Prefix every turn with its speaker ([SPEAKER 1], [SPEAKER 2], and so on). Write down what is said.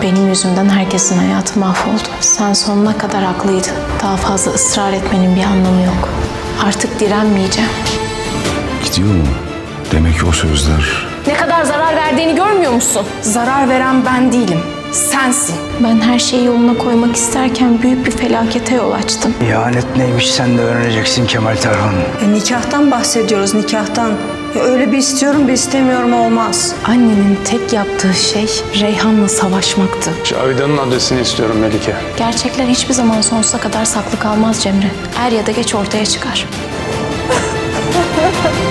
[SPEAKER 1] Benim yüzümden herkesin hayatı mahvoldu. Sen sonuna kadar haklıydın. Daha fazla ısrar etmenin bir anlamı yok. Artık direnmeyeceğim.
[SPEAKER 2] Gidiyor mu? Demek ki o sözler...
[SPEAKER 1] Ne kadar zarar verdiğini görmüyor musun?
[SPEAKER 3] Zarar veren ben değilim, sensin.
[SPEAKER 1] Ben her şeyi yoluna koymak isterken büyük bir felakete yol açtım.
[SPEAKER 4] İhanet neymiş sen de öğreneceksin Kemal Tarhun.
[SPEAKER 3] Nikahtan bahsediyoruz, nikahtan. Öyle bir istiyorum bir istemiyorum olmaz.
[SPEAKER 1] Annenin tek yaptığı şey Reyhan'la savaşmaktı.
[SPEAKER 5] Cavidan'ın adresini istiyorum Melike.
[SPEAKER 1] Gerçekler hiçbir zaman sonsuza kadar saklı kalmaz Cemre. Er ya da geç ortaya çıkar.